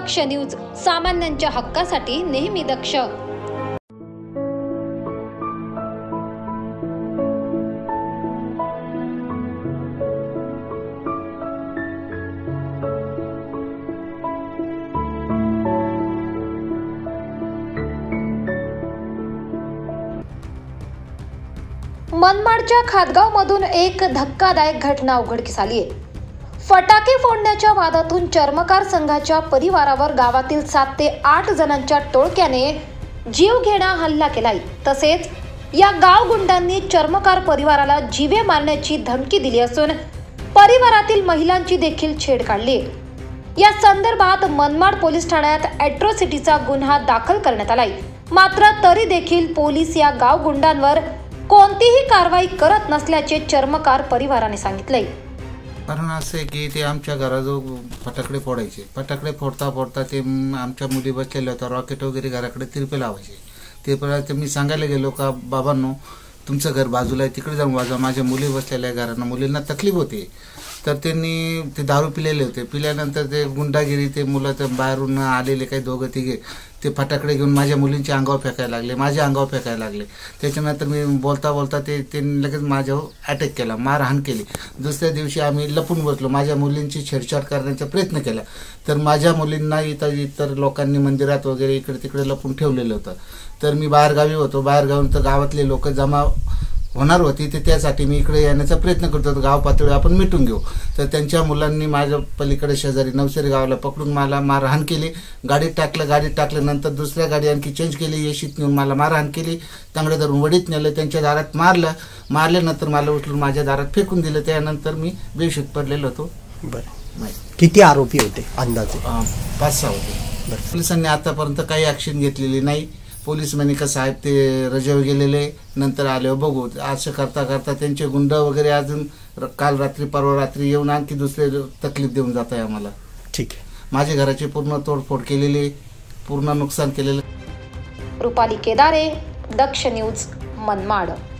दक्ष news, सामान्यांच्या हक्कासाठी नेहमी दक्ष. मनमाडच्या खातगावमधून एक धक्कादायक घटना उघडकीस आली आहे. फटाके फोडण्याच्या वादातून चर्मकार संघाच्या परिवारावर गावातील 7 ते 8 जणांच्या टोळक्याने जीवघेणा हल्ला केलाय. तसेच या गावगुंडांनी चर्मकार परिवाराला जीवे मारण्याची धमकी दिली असून परिवारातील महिलांची देखील छेड काढली. या संदर्भात मनमाड पोलीस ठाण्यात ॲट्रॉसिटीचा गुन्हा दाखल करण्यात आलाय. मात्र तरी देखील पोलीस या गावगुंडांवर कोणतीही कारवाई करत नसल्याचे चर्मकार परिवाराने सांगितले. कारण असं आहे की ते आमच्या घराजवळ फटाकडे फोडायचे. फटाकडे फोडता फोडता ते आमच्या मुली बसलेल्या होत्या, रॉकेट वगैरे घराकडे तिरपे लावायचे. ते मी सांगायला गेलो का बाबांनो तुमचं घर बाजूला आहे, तिकडे जाऊन वाजवा, माझ्या मुली बसलेल्या घरांना मुलींना तकलीफ होती. तर त्यांनी ते दारू पिलेले होते. पिल्यानंतर ते गुंडागिरी, ते मुलं तर बाहेरून आलेले काही 2-3 ते फटाकडे घेऊन माझ्या मुलींच्या अंगावर फेकायला लागले, माझ्या अंगावर फेकायला लागले. त्याच्यानंतर मी बोलता बोलता त्यांनी लगेच माझ्यावर अटॅक केला, मारहाण केली. दुसऱ्या दिवशी आम्ही लपून बसलो, माझ्या मुलींची छेडछाड करण्याचा प्रयत्न केला. तर माझ्या मुलींना इतर लोकांनी मंदिरात वगैरे इकडे तिकडे लपून ठेवलेलं होतं. तर मी बाहेरगावी होतो, बाहेरगावून तर गावातले लोक जमा होणार होती, ते त्यासाठी मी इकडे येण्याचा प्रयत्न करतो, गाव पातळीवर आपण मिटून घेऊ. तर त्यांच्या मुलांनी माझ्या पलीकडे शेजारी नवसरी गावाला पकडून मला मारहाण केली. गाडीत टाकल्यानंतर दुसऱ्या गाडी आणखी चेंज केली, येशीत नेऊन मला मारहाण केली. तांगडे धरून वडीत नेलं, त्यांच्या दारात मारल्यानंतर मला उचलून माझ्या दारात फेकून दिलं. त्यानंतर मी बेशुद्ध पडलेलो होतो. बरं, किती आरोपी होते अंदाजे? 5-6 होते. पोलिसांनी आतापर्यंत काही ऍक्शन घेतलेली नाही. पोलीस म्हणे का साहेब ते रजेवर गेलेले, नंतर आले बघू. असं करता करता त्यांचे गुंड वगैरे अजून काल रात्री परवा रात्री येऊन आणखी दुसरे तकलीफ देऊन जात आहे आम्हाला. ठीक आहे. माझे घराची पूर्ण तोडफोड केलेली, पूर्ण नुकसान केलेलं. रुपाली केदारे, दक्ष न्यूज, मनमाड.